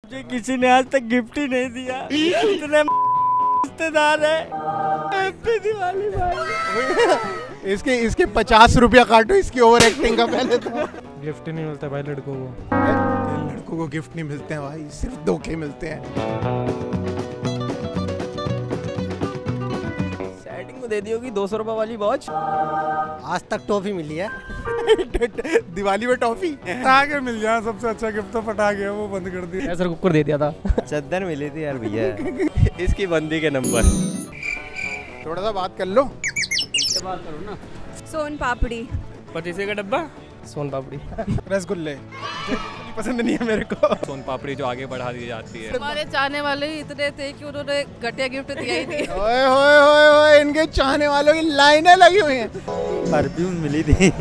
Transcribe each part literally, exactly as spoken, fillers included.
मुझे किसी ने आज तक गिफ्ट ही नहीं दिया। इतने रिश्तेदार है। हैप्पी दिवाली भाई। इसके इसके पचास रुपया काटो इसकी ओवर एक्टिंग का पहले तो। गिफ्ट ही नहीं मिलता भाई लड़कों को। लड़कों को गिफ्ट नहीं मिलते हैं भाई, सिर्फ धोखे मिलते हैं। दे दी होगी दो सौ रुपए वाली वॉच। आज तक टॉफी मिली है। दिवाली में टॉफी पटाखे मिल जाए सबसे अच्छा गिफ्ट तो पटाखे है, वो बंद कर दिया। सर कुकर दे दिया था। चद्दर मिली थी यार भैया। इसकी बंदी के नंबर। थोड़ा सा बात कर लो। बात करो ना। सोन पापड़ी। पतीसे का डब्बा। सोन पापड़ी। रसगुल्ले पसंद नहीं है मेरे को। सोन पापड़ी जो आगे बढ़ा दी जाती है। हमारे चाहने वाले ही इतने थे कि उन्होंने घटिया गिफ्ट दिया ही नहीं। ओए होए होए होए, इनके चाहने वालों की लाइनें लगी हुई हैं। परफ्यूम मिली थी।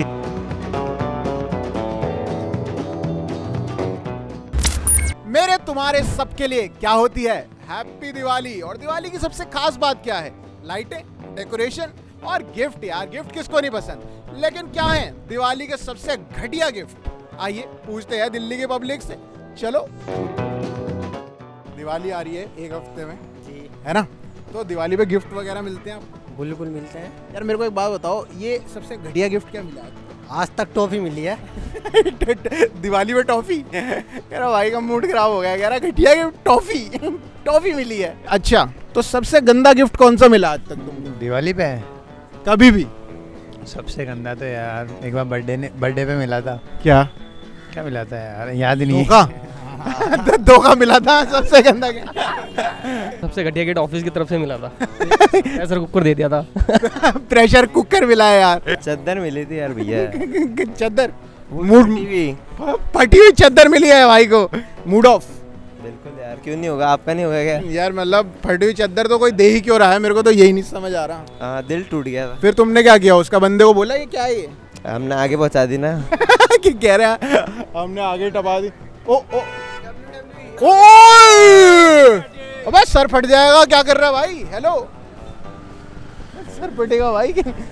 मेरे तुम्हारे सबके लिए क्या होती है हैप्पी दिवाली। और दिवाली की सबसे खास बात क्या है? लाइटें, डेकोरेशन और गिफ्ट। यार गिफ्ट किसको नहीं पसंद, लेकिन क्या है दिवाली के सबसे घटिया गिफ्ट? आइए पूछते हैं दिल्ली के पब्लिक से। चलो, दिवाली आ रही है एक हफ्ते में जी, है ना? तो दिवाली पे गिफ्ट वगैरह मिलते हैं आपको? बिल्कुल मिलते हैं। यार मेरे को एक बात बताओ, ये सबसे घटिया गिफ्ट क्या मिला है? आज तक टॉफी मिली है। दिवाली में टॉफी? कह रहा भाई का मूड खराब हो गया। कह रहा घटिया गिफ्ट टॉफी। टॉफी मिली है। अच्छा, तो सबसे गंदा गिफ्ट कौन सा मिला आज तक तुमको? दिवाली पे? कभी भी? सबसे गंदा तो यार एक बार बर्थडे ने बर्थडे पे मिला था। क्या क्या मिला था यार, याद नहीं। धोखा। धोखा मिला था सबसे गंदा गिफ्ट। सबसे घटिया गिफ्ट ऑफिस की तरफ से मिला था। सर कुकर दे दिया था। प्रेशर कुकर मिला है यार। चद्दर मिली थी यार भैया। चद्दर मूड टीवी फटी हुई चद्दर मिली है भाई को। Mood off. बिल्कुल यार, क्यों नहीं होगा? आपका नहीं होगा क्या? यार मतलब फटी हुई चद्दर तो कोई दे ही क्यों रहा है? मेरे को तो यही नहीं समझ आ रहा। हाँ, दिल टूट गया था। फिर तुमने क्या किया? उसका बंदे को बोला ये क्या है? ये हमने आगे पहुंचा दी ना। कि कह रहा है हमने आगे टपा दी। ओ ओ ओ अबे सर फट जाएगा। क्या कर रहा है भाई? हेलो, सर फटेगा भाई।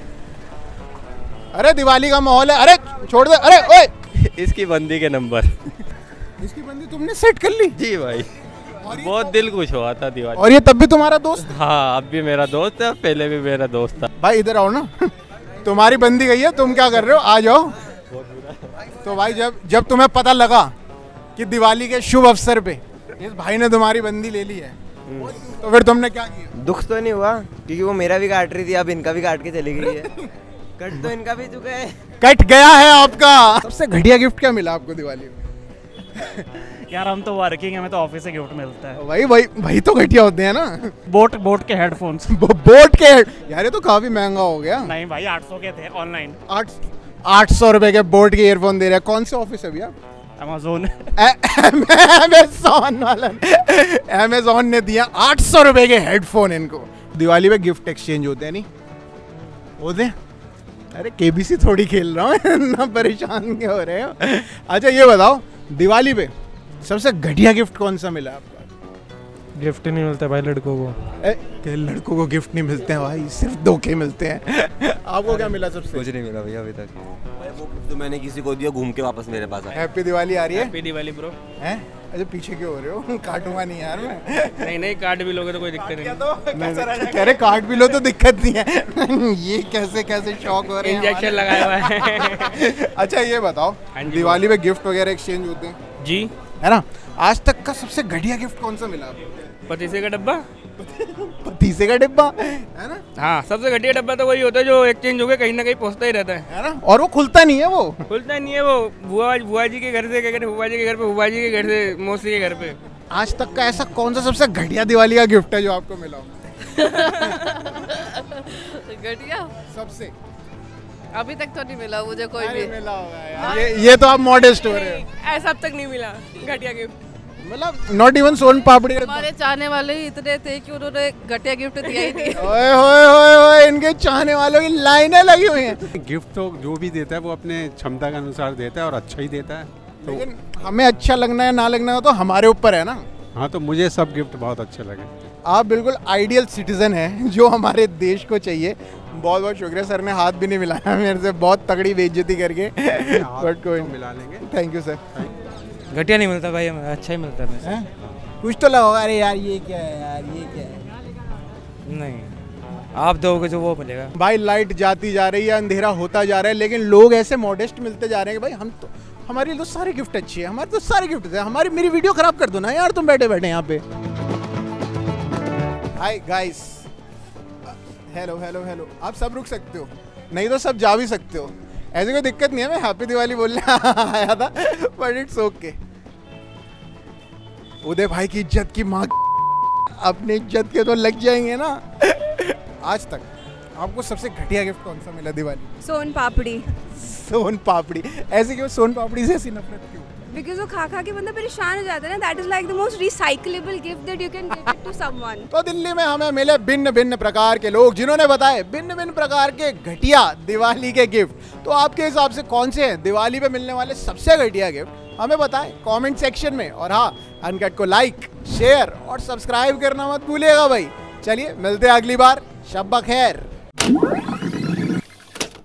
अरे दिवाली का माहौल है। अरे छोड़ दे। अरे ओए, इसकी बंदी के नंबर। इसकी बंदी तुमने सेट कर ली? जी भाई, बहुत दिल खुश हुआ था दिवाली। और ये तब भी तुम्हारा दोस्त? हाँ, अब भी मेरा दोस्त है, पहले भी मेरा दोस्त था। भाई इधर आओ ना। तुम्हारी बंदी गई है, तुम क्या कर रहे हो? आ जाओ। तो भाई जब जब तुम्हें पता लगा कि दिवाली के शुभ अवसर पे इस भाई ने तुम्हारी बंदी ले ली है, तो फिर तुमने क्या किया? दुख तो नहीं हुआ, क्योंकि वो मेरा भी काट रही थी, अब इनका भी काट के चली गई है। कट तो इनका भी चुका है। कट गया है आपका। सबसे घटिया गिफ्ट क्या मिला आपको दिवाली में? यार हम तो वर्किंग है, हमें तो ऑफिस से गिफ्ट मिलता है। भाई भाई भाई तो घटिया होते हैं ना। बोट बोट के हेडफोन्स। बोट के? यार ये तो काफी महंगा हो गया। नहीं भाई, आठ सौ के थे ऑनलाइन। आठ आठ सौ रुपए के बोट के ईयरफोन दे रहे हैं। कौन से ऑफिस है भैया? अमेज़न। अमेज़न वाला अमेज़न ने दिया आठ सौ रुपए के हेडफोन इनको। दिवाली पे गिफ्ट एक्सचेंज होते हैं नहीं होते? अरे केबीसी थोड़ी खेल रहा हूँ। ना परेशान क्यों हो रहे हो? अच्छा ये बताओ, दिवाली पे सबसे घटिया गिफ्ट कौन सा मिला आपको? गिफ्ट ही नहीं मिलता भाई लड़कों को। ए, लड़कों को गिफ्ट नहीं मिलते हैं भाई, सिर्फ धोखे मिलते हैं। आपको क्या मिला सबसे? कुछ नहीं मिला भैया अभी तक। भाई वो गिफ्ट तो मैंने किसी को दिया, घूम के वापस मेरे पास आया। हैप्पी दिवाली आ रही है। Happy Diwali bro. हैं? अच्छा पीछे क्यों हो रहे हो? काटूंगा नहीं यार मैं। नहीं नहीं, कार्ड भी लोगे तो कोई दिक्कत नहीं। कह रहे काट भी लो तो दिक्कत नहीं है। ये कैसे कैसे शौक हो रहे हैं? इंजेक्शन लगाया हुआ है। अच्छा ये बताओ, दिवाली पे गिफ्ट वगैरह एक्सचेंज होते हैं जी, है ना? आज तक का सबसे घटिया गिफ्ट कौन सा मिला आपको? पतीसे का डब्बा। पतीसे का डिब्बा, है ना? हाँ, सबसे घटिया डब्बा तो वही होता है जो एक्सचेंज होके कहीं ना कहीं पहुंचता ही रहता है, है ना? और वो खुलता नहीं है। वो खुलता नहीं है। वो बुआ बुआ जी के घर से, क्या कहते हैं, बुआ जी के घर पे, बुआ जी के घर से मौसी के घर पे। आज तक का ऐसा कौन सा सबसे घटिया दिवाली का गिफ्ट है जो आपको मिला हो? घटिया सबसे अभी तक तो नहीं मिला मुझे कोई भी। मिला होगा यार। ये ये तो आप मॉडेस्ट हो रहे हो। ऐसा अब तक नहीं मिला घटिया गिफ्ट। मतलब नॉट इवन सोन पापड़ी। हमारे चाहने वाले ही इतने थे कि उन्होंने घटिया गिफ्ट दिया ही नहीं। ओए होए होए होए, इनके चाहने वालों की लाइनें लगी हुई हैं। गिफ्ट तो जो भी देता है वो अपने क्षमता के अनुसार देता है और अच्छा ही देता है। तो लेकिन हमें अच्छा लगना है ना लगना है तो हमारे ऊपर है ना। हाँ, तो मुझे सब गिफ्ट बहुत अच्छे लगे। आप बिल्कुल आइडियल सिटीजन हैं जो हमारे देश को चाहिए। बहुत बहुत शुक्रिया। सर ने हाथ भी नहीं मिलाया मेरे से, बहुत तगड़ी बेइज्जती करके। बट कोई मिला लेंगे। Thank you sir. घटिया नहीं मिलता भाई, हमें अच्छा ही मिलता है। कुछ तो लगा होगा, अरे यार ये क्या है यार, ये क्या है। नहीं, आप दोगे जो वो मिलेगा। भाई लाइट जाती जा रही है, अंधेरा होता जा रहा है, लेकिन लोग ऐसे मॉडेस्ट मिलते जा रहे हैं कि भाई हम तो, हमारी तो सारे गिफ्ट अच्छी है, हमारे तो सारे गिफ्ट है, हमारी मेरी वीडियो खराब कर दो ना यार तुम बैठे बैठे यहाँ पे। Hi guys, hello hello hello, आप सब रुक सकते हो, नहीं तो सब जा भी सकते हो, ऐसे कोई दिक्कत नहीं है। मैं हैप्पी दिवाली बोलने आया था, बट इट्स ओके। उदय भाई की इज्जत की माँ, अपनी इज्जत के तो लग जाएंगे ना। आज तक आपको सबसे घटिया गिफ्ट कौन सा मिला दिवाली? सोन पापड़ी। सोन पापड़ी? ऐसे क्यों? सोन पापड़ी से ऐसी नफरत क्यों? बिकॉज वो खा खा के बंदा परेशान हो जाता है ना। That is like the most recyclable gift that you can give it to someone. तो दिल्ली में हमें मिले भिन्न भिन्न प्रकार के लोग जिन्होंने बताए भिन्न भिन्न प्रकार के घटिया दिवाली के गिफ्ट। तो आपके हिसाब से कौन से हैं दिवाली पे मिलने वाले सबसे घटिया गिफ्ट? हमें बताएं कमेंट सेक्शन में। और हाँ, अनकट को लाइक, शेयर और सब्सक्राइब करना मत भूलिएगा भाई। चलिए मिलते हैं अगली बार। शब बखैर।